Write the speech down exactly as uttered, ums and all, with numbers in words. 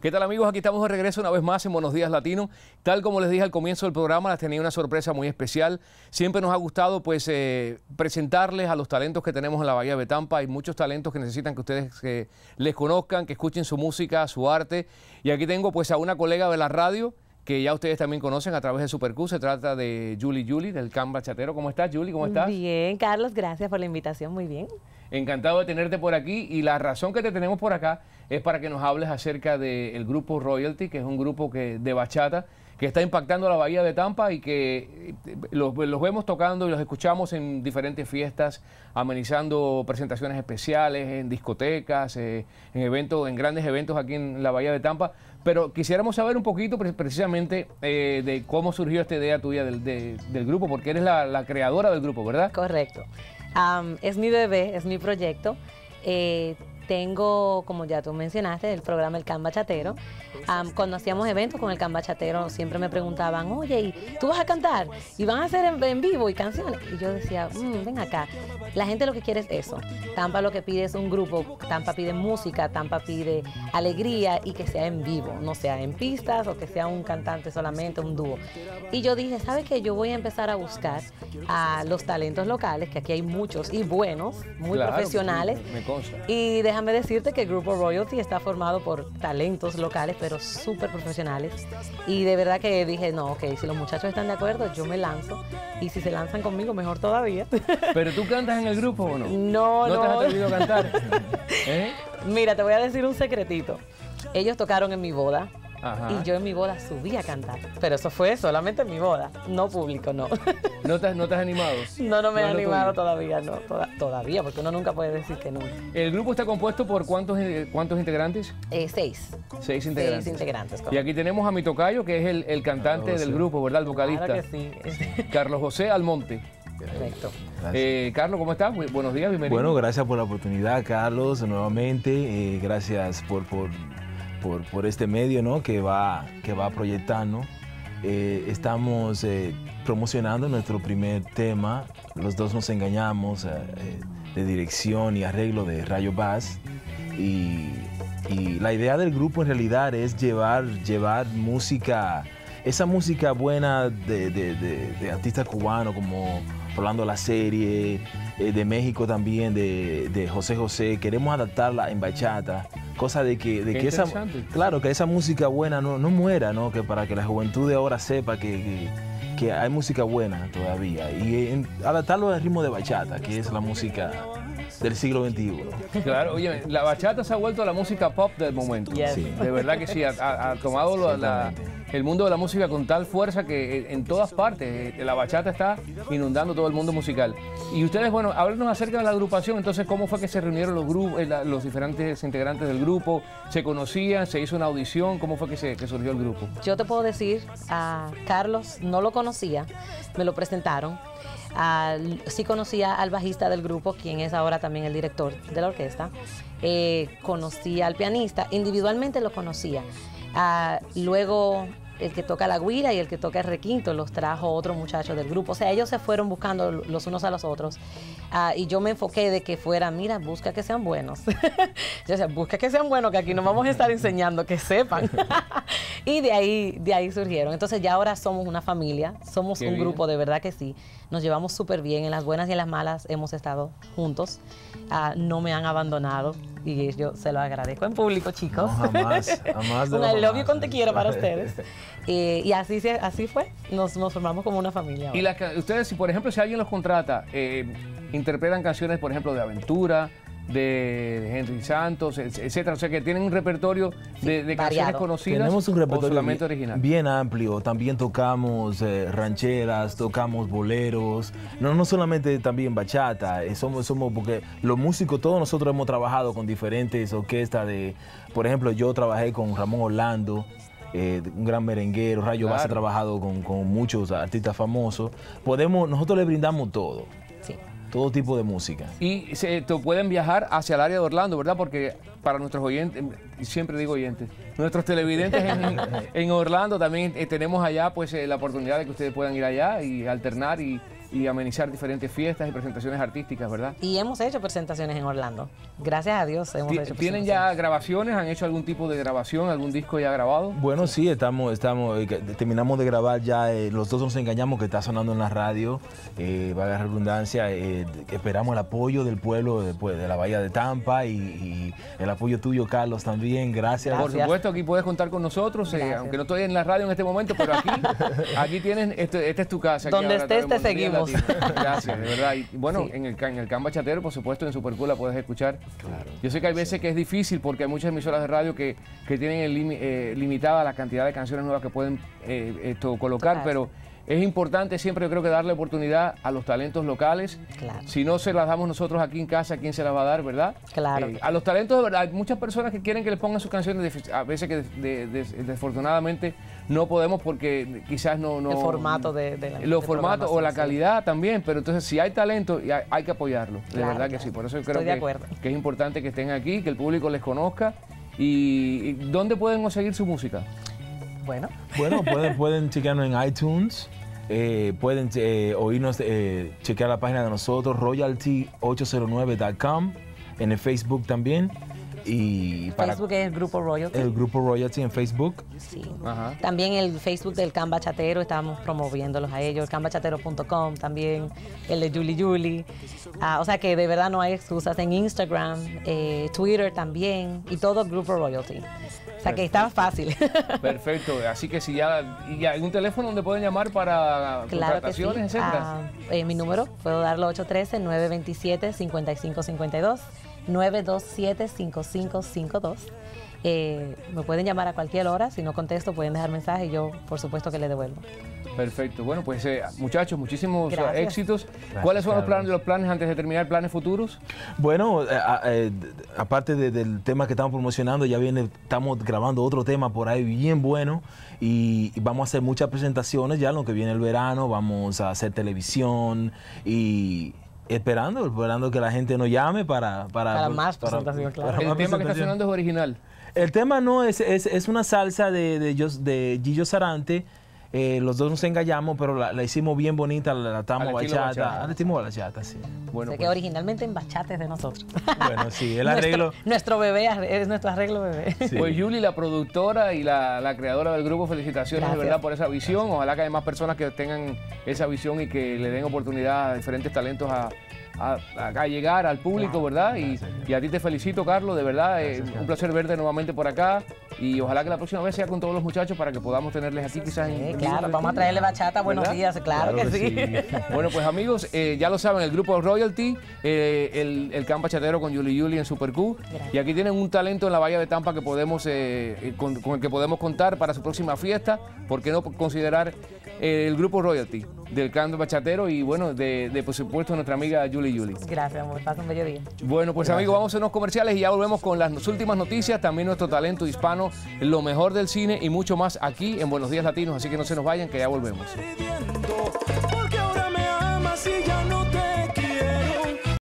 ¿Qué tal, amigos? Aquí estamos de regreso una vez más en Buenos Días Latino. Tal como les dije al comienzo del programa, les tenía una sorpresa muy especial. Siempre nos ha gustado pues eh, presentarles a los talentos que tenemos en la Bahía de Tampa. Hay muchos talentos que necesitan que ustedes eh, les conozcan, que escuchen su música, su arte. Y aquí tengo pues a una colega de la radio que ya ustedes también conocen a través de Super Q. Se trata de Julie Julie, del Can Bachatero. ¿Cómo estás, Julie? ¿Cómo estás? Bien, Carlos, gracias por la invitación, muy bien. Encantado de tenerte por aquí, y la razón que te tenemos por acá es para que nos hables acerca del grupo Royalty, que es un grupo que, de bachata que está impactando a la Bahía de Tampa y que los, los vemos tocando y los escuchamos en diferentes fiestas, amenizando presentaciones especiales, en discotecas, eh, en eventos, en grandes eventos aquí en la Bahía de Tampa. Pero quisiéramos saber un poquito precisamente eh, de cómo surgió esta idea tuya del, de, del grupo, porque eres la, la creadora del grupo, ¿verdad? Correcto. Um, es mi bebé, es mi proyecto. Eh, tengo, como ya tú mencionaste, el programa El Can Bachatero. Um, cuando hacíamos eventos con el Can Bachatero, siempre me preguntaban, oye, ¿y tú vas a cantar? ¿Y van a hacer en, en vivo y canciones? Y yo decía, mmm, ven acá. La gente lo que quiere es eso. Tampa lo que pide es un grupo, Tampa pide música, Tampa pide alegría y que sea en vivo, no sea en pistas o que sea un cantante solamente, un dúo. Y yo dije, ¿sabes qué? Yo voy a empezar a buscar a los talentos locales, que aquí hay muchos y buenos, muy claro, profesionales. Me consta. Y déjame decirte que el grupo Royalty está formado por talentos locales, pero súper profesionales. Y de verdad que dije, no, ok, si los muchachos están de acuerdo, yo me lanzo. Y si se lanzan conmigo, mejor todavía. ¿Pero tú cantas en el grupo o no? No, no. ¿No te has atrevido a cantar? ¿Eh? Mira, te voy a decir un secretito. Ellos tocaron en mi boda. Ajá. Y yo en mi boda subí a cantar. Pero eso fue solamente en mi boda, no público, no. ¿No te, no te has animado? No, no me he ¿No animado todavía, no. Toda, todavía, porque uno nunca puede decir que nunca. ¿El grupo está compuesto por cuántos, cuántos integrantes? Eh, seis. Seis integrantes. Seis integrantes. Y aquí tenemos a mi tocayo, que es el, el cantante Carlos del José. grupo, ¿verdad? El vocalista. Claro que sí. Carlos José Almonte. Perfecto. Eh, Carlos, ¿cómo estás? Muy buenos días, bienvenido. Bueno, gracias por la oportunidad, Carlos, nuevamente. Eh, gracias por, por, por, por este medio, ¿no? que, va, que va a proyectar, ¿no? Eh, estamos eh, promocionando nuestro primer tema. Los dos nos engañamos, eh, eh, de dirección y arreglo de Rayo Bass. Y, y la idea del grupo en realidad es llevar, llevar música, esa música buena de, de, de, de artistas cubanos como Rolando La Serie, eh, de México también, de, de José José. Queremos adaptarla en bachata, cosa de que, de Qué que esa, claro, que esa música buena no, no muera, ¿no? Que para que la juventud de ahora sepa que, que, que hay música buena todavía. Y en, adaptarlo al ritmo de bachata, que es la música del siglo veintiuno. Claro, oye, la bachata se ha vuelto la música pop del momento. Yes. Sí. De verdad que sí, ha, ha, ha tomado la, la, el mundo de la música con tal fuerza que en todas partes la bachata está inundando todo el mundo musical. Y ustedes, bueno, háblenos acerca de la agrupación. Entonces, ¿cómo fue que se reunieron los grupos, los diferentes integrantes del grupo? ¿Se conocían? ¿Se hizo una audición? ¿Cómo fue que, se, que surgió el grupo? Yo te puedo decir, a Carlos no lo conocía, me lo presentaron. Uh, sí conocía al bajista del grupo, quien es ahora también el director de la orquesta. Eh, conocía al pianista, individualmente lo conocía. Uh, luego el que toca la güira y el que toca el requinto los trajo otro muchacho del grupo. O sea, ellos se fueron buscando los unos a los otros. Uh, y yo me enfoqué de que fuera, mira, busca que sean buenos. Yo decía, busca que sean buenos, que aquí nos vamos a estar enseñando, que sepan. Y de ahí, de ahí surgieron. Entonces ya ahora somos una familia, somos Qué un bien. grupo, de verdad que sí. Nos llevamos súper bien, en las buenas y en las malas hemos estado juntos. Uh, no me han abandonado y yo se lo agradezco en público, chicos. No, jamás, jamás de Un lo I love you jamás. con te quiero para ustedes. Eh, y así, se- así fue, nos, nos formamos como una familia. Y ahora. la, ca- ustedes, si por ejemplo, si alguien los contrata, eh, interpretan canciones, por ejemplo, de aventura, de Henry Santos, et- etcétera. O sea, que tienen un repertorio de, de canciones variado. conocidas. Tenemos un o repertorio solamente bien, original. bien amplio. También tocamos eh, rancheras, tocamos boleros. No, no solamente también bachata. eh, somos, somos porque los músicos, todos nosotros hemos trabajado con diferentes orquestas. De, por ejemplo, yo trabajé con Ramón Orlando, eh, un gran merenguero. Rayo Bass ha Claro. trabajado con, con muchos artistas famosos. Podemos, nosotros le brindamos todo, Sí. todo tipo de música. Y se te pueden viajar hacia el área de Orlando, ¿verdad? Porque para nuestros oyentes, y siempre digo oyentes, nuestros televidentes en, en Orlando también eh, tenemos allá pues eh, la oportunidad de que ustedes puedan ir allá y alternar y, y amenizar diferentes fiestas y presentaciones artísticas, ¿verdad? Y hemos hecho presentaciones en Orlando. Gracias a Dios hemos hecho ¿Tienen ya grabaciones? ¿Han hecho algún tipo de grabación? ¿Algún disco ya grabado? Bueno, sí, estamos, estamos, eh, terminamos de grabar ya eh, Los Dos Nos Engañamos, que está sonando en la radio, eh, valga la redundancia. Eh, esperamos el apoyo del pueblo de, pues, de la Bahía de Tampa y, y el apoyo tuyo, Carlos, también. Gracias. Por supuesto, aquí puedes contar con nosotros, eh, aunque no estoy en la radio en este momento, pero aquí, aquí tienes, este, esta es tu casa. Aquí donde estés te seguimos. Gracias, de verdad. Y bueno, sí. en el, en el Can Bachatero, por supuesto, en Super Cool la puedes escuchar. Claro. Yo sé que hay veces que es difícil porque hay muchas emisoras de radio que, que tienen el limi, eh, limitada la cantidad de canciones nuevas que pueden eh, esto, colocar, claro. pero es importante siempre, yo creo que darle oportunidad a los talentos locales. Claro. Si no se las damos nosotros aquí en casa, ¿quién se las va a dar, verdad? Claro. Eh, a los talentos, de verdad, hay muchas personas que quieren que les pongan sus canciones, a veces que de, de, de, desafortunadamente no podemos porque quizás no... no el formato de, de la Los formatos o la sí. calidad también, pero entonces si hay talento, hay, hay que apoyarlo, de claro, verdad que claro. sí. Por eso yo creo que, que es importante que estén aquí, que el público les conozca. ¿Y, y dónde pueden conseguir su música? Bueno, bueno pueden, pueden chequearnos en iTunes. Eh, pueden eh, oírnos, eh, chequear la página de nosotros, royalty ocho cero nueve punto com, en el Facebook también. Y para Facebook es el Grupo Royalty. El Grupo Royalty en Facebook. Sí. Ajá. También el Facebook del Can Bachatero, estamos promoviéndolos a ellos, el can bachatero punto com también, el de Julie Julie. Ah, o sea que de verdad no hay excusas. En Instagram, eh, Twitter también, y todo el Grupo Royalty. O sea que está fácil. Perfecto, así que si ya, ¿y algún teléfono donde pueden llamar para claro contrataciones, que sí. etcétera? Ah, eh, mi número, puedo darlo ocho uno tres, nueve dos siete, cinco cinco cinco dos, nueve dos siete, cinco cinco cinco dos. Eh, me pueden llamar a cualquier hora, si no contesto pueden dejar mensaje y yo por supuesto que les devuelvo. Perfecto, bueno pues eh, muchachos, muchísimos Gracias. éxitos. Gracias, ¿Cuáles son los Carlos. planes, los planes antes de terminar, planes futuros? Bueno, eh, eh, aparte de, del tema que estamos promocionando, ya viene, estamos grabando otro tema por ahí bien bueno y, y vamos a hacer muchas presentaciones ya en lo que viene el verano, vamos a hacer televisión y esperando, esperando que la gente nos llame para... Para, para más presentación, claro. El tema que está sonando es original. El tema no es, es, es una salsa de, de, de, de Gillo Sarante. Eh, los dos nos engañamos, pero la, la hicimos bien bonita, la adaptamos bachata. bachata. Al estilo bachata, sí. Bueno, sé pues. que originalmente en bachata es de nosotros. Bueno, sí, el arreglo. nuestro, nuestro bebé es nuestro arreglo bebé. Sí. Pues Julie, la productora y la, la creadora del grupo, felicitaciones Gracias. de verdad por esa visión. Ojalá que haya más personas que tengan esa visión y que le den oportunidad a diferentes talentos a, a, a llegar al público, claro. ¿verdad? Y, y a ti te felicito, Carlos, de verdad. Gracias, eh, un placer verte nuevamente por acá. Y ojalá que la próxima vez sea con todos los muchachos para que podamos tenerles aquí quizás sí, en... Claro, vamos a traerle bachata, buenos ¿verdad? días, claro, claro que, que sí. sí. Bueno, pues amigos, eh, ya lo saben, el grupo Royalty, eh, el, el Can Bachatero con Julie Julie en Super Q. Y aquí tienen un talento en la Bahía de Tampa que podemos, eh, con, con el que podemos contar para su próxima fiesta. ¿Por qué no considerar eh, el grupo Royalty del Can Bachatero y bueno, de, de por supuesto nuestra amiga Julie Julie? Gracias, amor, pasa un bello día. Bueno, pues Gracias. amigos, vamos a unos comerciales y ya volvemos con las últimas noticias, también nuestro talento hispano, lo mejor del cine y mucho más aquí en Buenos Días Latinos, así que no se nos vayan que ya volvemos. Porque ahora me amas y ya no te